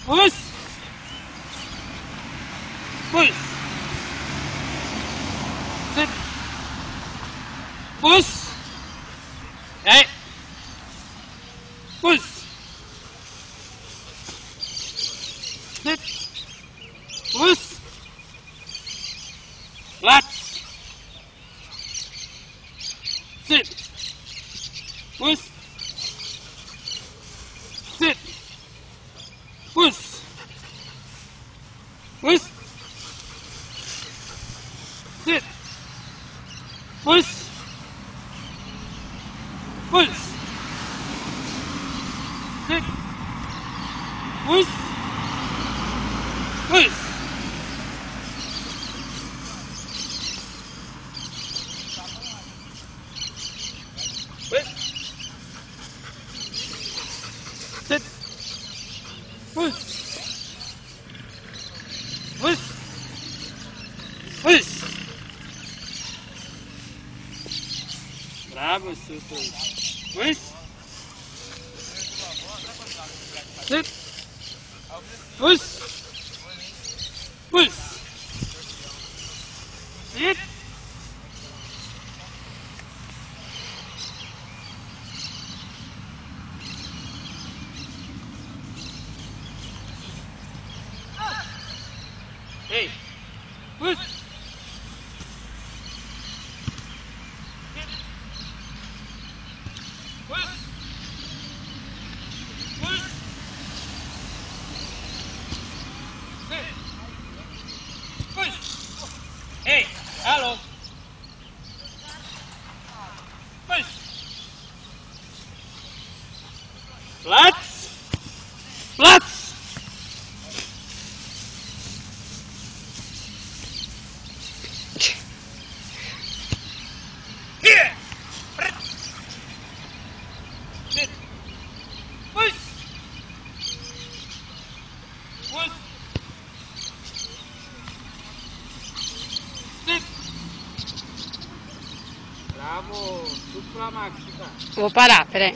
Push! Push! Sit! Push! Hey! Push! Sit! Push! Relax! Sit! Push! Sit! Push! Push! Sit! Push! Push! Sit! Push! Push! Sit! Push! Push! Push! Bravo, super! Push! Sit! Push! Push! Sit! Hey! Push! Push! Push! Sit! Push! Hey! Hello! Push! Platz! Platz! Here! Sit! Push! Push! Sit! Bravo! Supra Maxica! Vou parar, peraí.